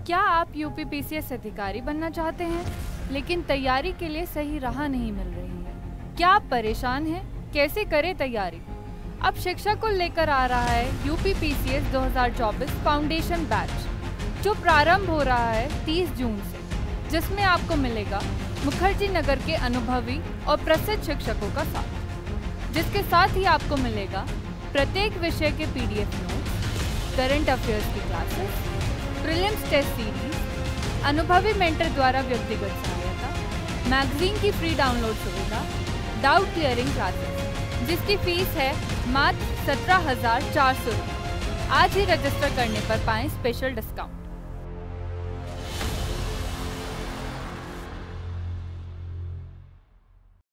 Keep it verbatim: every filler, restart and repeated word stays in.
क्या आप UP PCS अधिकारी बनना चाहते हैं लेकिन तैयारी के लिए सही राह नहीं मिल रही है? क्या आप परेशान हैं? कैसे करें तैयारी? अब शिक्षा को लेकर आ रहा है यूपी पीसीएस दो हज़ार चौबीस फाउंडेशन बैच, जो प्रारंभ हो रहा है तीस जून से, जिसमें आपको मिलेगा मुखर्जी नगर के अनुभवी और प्रसिद्ध शिक्षकों का साथ, जिसके साथ ही आपको मिलेगा प्रत्येक विषय के पीडीएफ नोट्स, करंट अफेयर्स की क्लासेस, प्रीलिम्स टेस्ट सीरीज, अनुभवी मेंटर द्वारा व्यक्तिगत सहायता, मैगजीन की फ्री डाउनलोड सुविधा, डाउट क्लियरिंग क्लासेस, जिसकी फीस है मात्र सत्रह हजार चार सौ रुपये। आज ही रजिस्टर करने पर पाएं स्पेशल डिस्काउंट।